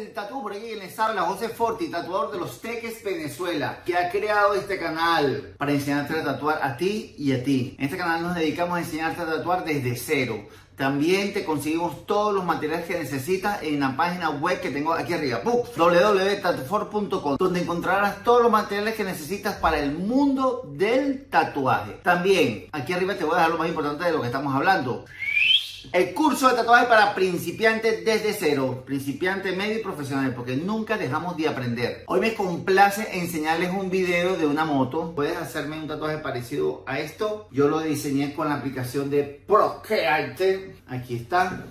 del tatu, por aquí quien les habla, José Forti, tatuador de Los Teques, Venezuela, que ha creado este canal para enseñarte a tatuar a ti y a ti. En este canal nos dedicamos a enseñarte a tatuar desde cero. También te conseguimos todos los materiales que necesitas en la página web que tengo aquí arriba, www.tatufor.com, donde encontrarás todos los materiales que necesitas para el mundo del tatuaje. También aquí arriba te voy a dejar lo más importante de lo que estamos hablando. El curso de tatuaje para principiantes desde cero, principiante, medio y profesional, porque nunca dejamos de aprender. Hoy me complace enseñarles un video de una moto. Puedes hacerme un tatuaje parecido a esto. Yo lo diseñé con la aplicación de Procreate. Aquí está.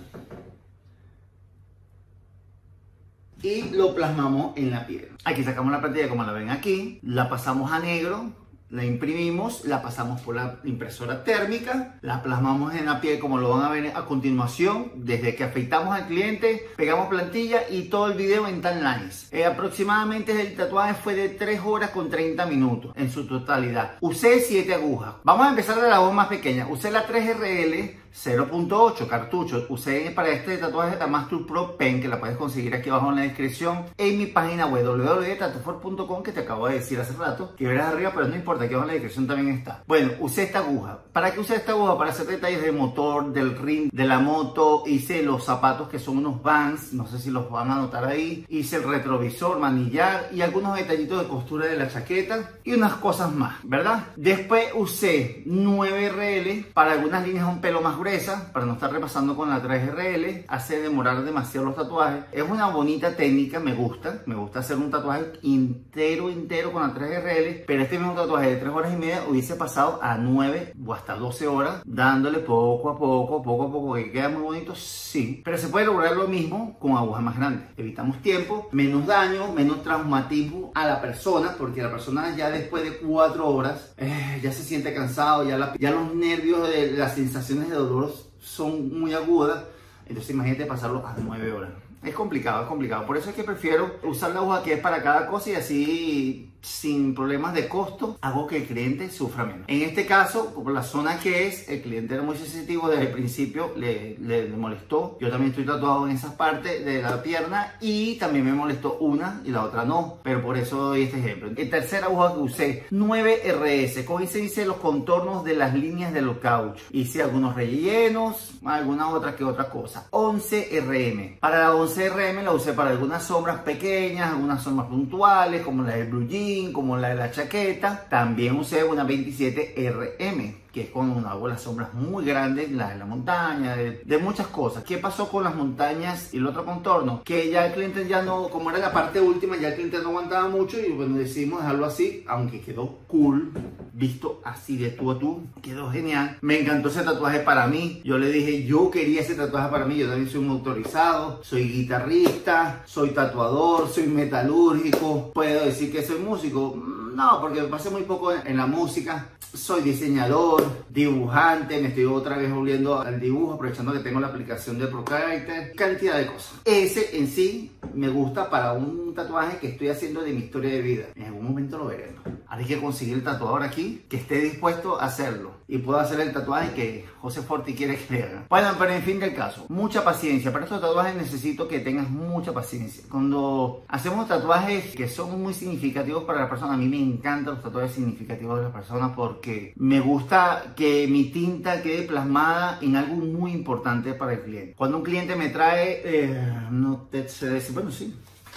Y lo plasmamos en la piel. Aquí sacamos la plantilla como la ven aquí. La pasamos a negro. La imprimimos, la pasamos por la impresora térmica, la plasmamos en la piel como lo van a ver a continuación. Desde que afeitamos al cliente, pegamos plantilla y todo el video en timelines. Aproximadamente el tatuaje fue de 3 horas con 30 minutos en su totalidad. Usé 7 agujas. Vamos a empezar de la voz más pequeña. Usé la 3RL 0.8 cartuchos. Usé para este tatuaje la Master Pro Pen, que la puedes conseguir aquí abajo en la descripción en mi página web www.tatufor.com, que te acabo de decir hace rato que verás arriba, pero no importa, aquí abajo en la descripción también está. Bueno, usé esta aguja. ¿Para qué usé esta aguja? Para hacer detalles del motor, del ring, de la moto. Hice los zapatos que son unos Vans, no sé si los van a notar ahí. Hice el retrovisor, manillar y algunos detallitos de costura de la chaqueta y unas cosas más, ¿verdad? Después usé 9RL para algunas líneas un pelo más gruesa, para no estar repasando con la 3RL, hace demorar demasiado los tatuajes. Es una bonita técnica, me gusta hacer un tatuaje entero con la 3RL, pero este mismo tatuaje de 3 horas y media hubiese pasado a 9 o hasta 12 horas, dándole poco a poco, que queda muy bonito, sí, pero se puede lograr lo mismo con agujas más grandes. Evitamos tiempo, menos daño, menos traumatismo a la persona, porque la persona ya después de 4 horas ya se siente cansado, ya los nervios de las sensaciones de dolor son muy agudas, entonces imagínate pasarlo a 9 horas. Es complicado, por eso es que prefiero usar la aguja que es para cada cosa y así sin problemas de costo hago que el cliente sufra menos. En este caso, por la zona que es, el cliente era muy sensitivo desde el principio, le molestó. Yo también estoy tatuado en esas partes de la pierna y también me molestó una y la otra no, pero por eso doy este ejemplo. El tercer aguja que usé, 9RS, con ese hice los contornos de las líneas de los cauchos, hice algunos rellenos, alguna otra que otra cosa. 11RM, para la 11RM la usé para algunas sombras pequeñas, algunas sombras puntuales como la del blue jean, como la de la chaqueta. También usé una 27RM, que es cuando uno hago las sombras muy grandes, la de la montaña, de muchas cosas. ¿Qué pasó con las montañas y el otro contorno? Que ya el cliente ya no, como era la parte última, ya el cliente no aguantaba mucho y bueno, decidimos dejarlo así, aunque quedó cool, visto así de tú a tú, quedó genial. Me encantó ese tatuaje para mí. Yo le dije, yo quería ese tatuaje para mí. Yo también soy motorizado, soy guitarrista, soy tatuador, soy metalúrgico. ¿Puedo decir que soy músico? No, porque me pasé muy poco en la música. Soy diseñador, dibujante, me estoy otra vez volviendo al dibujo, aprovechando que tengo la aplicación de Procreate, cantidad de cosas. Ese en sí me gusta para un tatuaje que estoy haciendo de mi historia de vida. En algún momento lo veremos. Hay que conseguir el tatuador aquí que esté dispuesto a hacerlo y puedo hacer el tatuaje que José Forti quiere que le haga. Bueno, pero en fin del caso, mucha paciencia. Para estos tatuajes necesito que tengas mucha paciencia. Cuando hacemos tatuajes que son muy significativos para la persona, a mí me encantan los tatuajes significativos de las personas porque me gusta que mi tinta quede plasmada en algo muy importante para el cliente. Cuando un cliente me trae, no te sé decir, bueno, sí,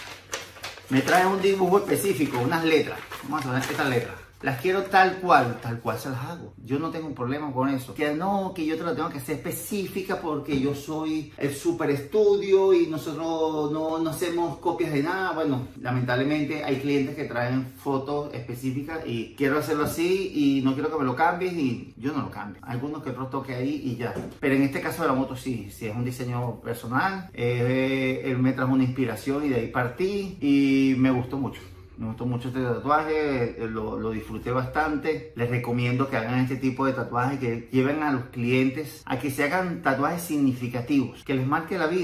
me trae un dibujo específico, unas letras. Vamos a ver estas letras. Las quiero tal cual se las hago. Yo no tengo un problema con eso. Que no, que yo te la tengo que hacer específica porque yo soy el super estudio y nosotros no hacemos copias de nada. Bueno, lamentablemente hay clientes que traen fotos específicas y quiero hacerlo así y no quiero que me lo cambies y yo no lo cambio. Algunos que otros toque ahí y ya. Pero en este caso de la moto sí es un diseño personal. Él me trajo una inspiración y de ahí partí y me gustó mucho. Me gustó mucho este tatuaje, lo disfruté bastante. Les recomiendo que hagan este tipo de tatuajes, que lleven a los clientes a que se hagan tatuajes significativos, que les marque la vida.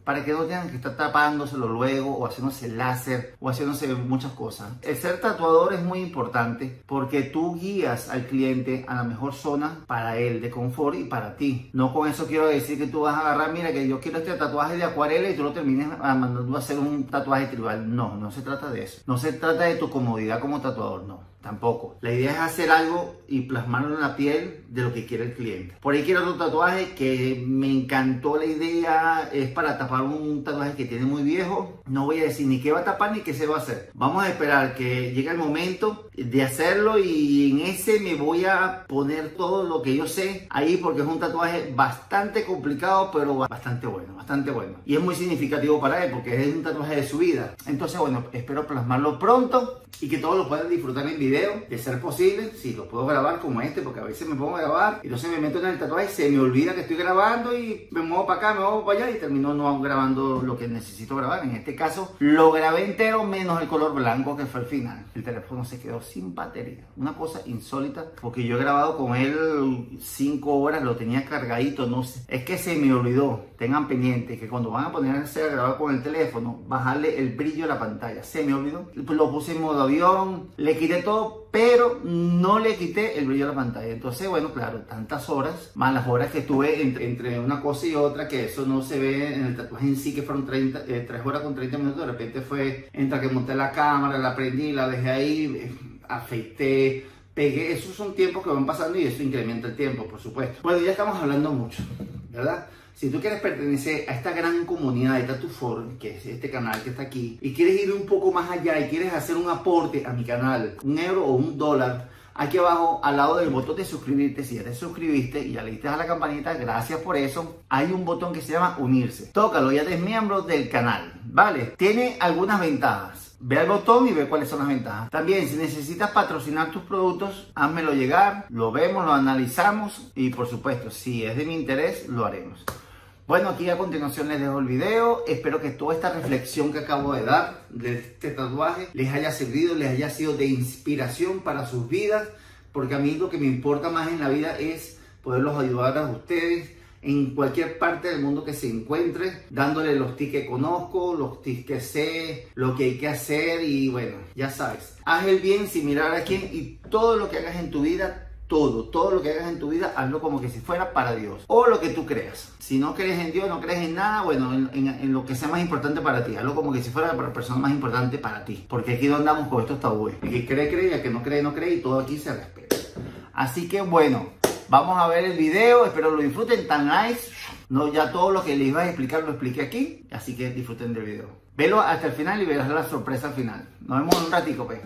para que no tengan que estar tapándoselo luego o haciéndose láser o haciéndose muchas cosas. El ser tatuador es muy importante porque tú guías al cliente a la mejor zona para él de confort y para ti. No con eso quiero decir que tú vas a agarrar, mira que yo quiero este tatuaje de acuarela y tú lo termines mandando a hacer un tatuaje tribal. No, no se trata de eso. No se trata de tu comodidad como tatuador, no. Tampoco. La idea es hacer algo y plasmarlo en la piel de lo que quiere el cliente. Por ahí quiero otro tatuaje que me encantó la idea. Es para tapar un tatuaje que tiene muy viejo. No voy a decir ni qué va a tapar ni qué se va a hacer. Vamos a esperar que llegue el momento de hacerlo y en ese me voy a poner todo lo que yo sé ahí porque es un tatuaje bastante complicado pero bastante bueno, bastante bueno. Y es muy significativo para él porque es un tatuaje de su vida. Entonces bueno, espero plasmarlo pronto y que todos lo puedan disfrutar en video, de ser posible. Si lo puedo grabar como este, porque a veces me pongo a grabar y entonces me meto en el tatuaje y se me olvida que estoy grabando y me muevo para acá, me muevo para allá y termino no grabando lo que necesito grabar. En este caso lo grabé entero menos el color blanco que fue el final. El teléfono se quedó sin batería, una cosa insólita porque yo he grabado con él 5 horas, lo tenía cargadito, no sé, es que se me olvidó. Tengan pendiente que cuando van a ponerse a grabar con el teléfono, bajarle el brillo a la pantalla, se me olvidó. Lo puse en modo avión, le quité todo, pero no le quité el brillo a la pantalla. Entonces, bueno, claro, tantas horas, más las horas que estuve entre una cosa y otra, que eso no se ve en el tatuaje en sí, que fueron 3 horas con 30 minutos. De repente fue entre que monté la cámara, la prendí, la dejé ahí, afeité, pegué. Esos son tiempos que van pasando y eso incrementa el tiempo, por supuesto. Bueno, ya estamos hablando mucho, ¿verdad? Si tú quieres pertenecer a esta gran comunidad de Tattoo4, que es este canal que está aquí, y quieres ir un poco más allá y quieres hacer un aporte a mi canal, €1 o $1, aquí abajo al lado del botón de suscribirte, si ya te suscribiste y ya le diste a la campanita, gracias por eso, hay un botón que se llama unirse. Tócalo, ya eres miembro del canal, ¿vale? Tiene algunas ventajas. Ve al botón y ve cuáles son las ventajas. También, si necesitas patrocinar tus productos, házmelo llegar, lo vemos, lo analizamos y por supuesto, si es de mi interés, lo haremos. Bueno, aquí a continuación les dejo el video. Espero que toda esta reflexión que acabo de dar de este tatuaje les haya servido, les haya sido de inspiración para sus vidas, porque a mí lo que me importa más en la vida es poderlos ayudar a ustedes en cualquier parte del mundo que se encuentre, dándole los tips que conozco, los tips que sé, lo que hay que hacer y bueno, ya sabes. Haz el bien sin mirar a quién y todo lo que hagas en tu vida, todo lo que hagas en tu vida, hazlo como que si fuera para Dios o lo que tú creas. Si no crees en Dios, no crees en nada, bueno, en lo que sea más importante para ti, hazlo como que si fuera la persona más importante para ti, porque aquí no andamos con estos tabúes. El que cree, cree, y el que no cree y todo aquí se respeta. Así que bueno, vamos a ver el video, espero lo disfruten, tan nice. No, ya todo lo que les iba a explicar lo expliqué aquí, así que disfruten del video. Velo hasta el final y verás la sorpresa al final. Nos vemos en un ratico, pues.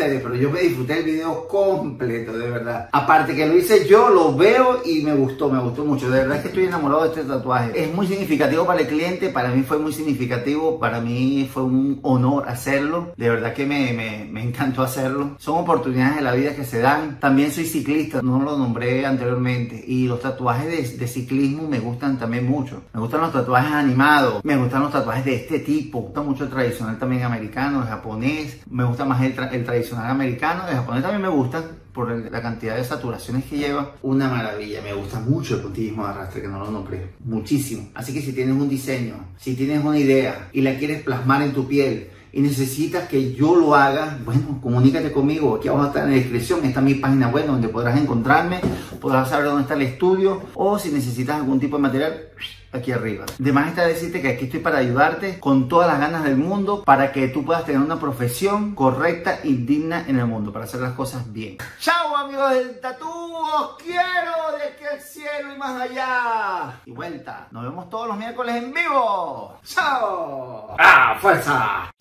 ustedes, pero yo me disfruté el video completo, de verdad. Aparte que lo hice yo, lo veo y me gustó mucho. De verdad es que estoy enamorado de este tatuaje. Es muy significativo para el cliente, para mí fue muy significativo, para mí fue un honor hacerlo. De verdad que me encantó hacerlo. Son oportunidades de la vida que se dan. También soy ciclista, no lo nombré anteriormente, y los tatuajes de ciclismo me gustan también mucho. Me gustan los tatuajes animados, me gustan los tatuajes de este tipo. Me gusta mucho el tradicional también americano, el japonés. Me gusta más el tradicional americano. El japonés también me gusta por la cantidad de saturaciones que lleva. Una maravilla. Me gusta mucho el puntillismo de arrastre, que no lo nombré. Muchísimo. Así que si tienes un diseño, si tienes una idea y la quieres plasmar en tu piel y necesitas que yo lo haga, bueno, comunícate conmigo. Aquí abajo está en la descripción, está mi página web donde podrás encontrarme, podrás saber dónde está el estudio, o si necesitas algún tipo de material, aquí arriba. De más está decirte que aquí estoy para ayudarte con todas las ganas del mundo para que tú puedas tener una profesión correcta y digna en el mundo, para hacer las cosas bien. ¡Chao, amigos del tatú! ¡Os quiero de que el cielo y más allá! Y vuelta. Nos vemos todos los miércoles en vivo. ¡Chao! ¡Ah, fuerza!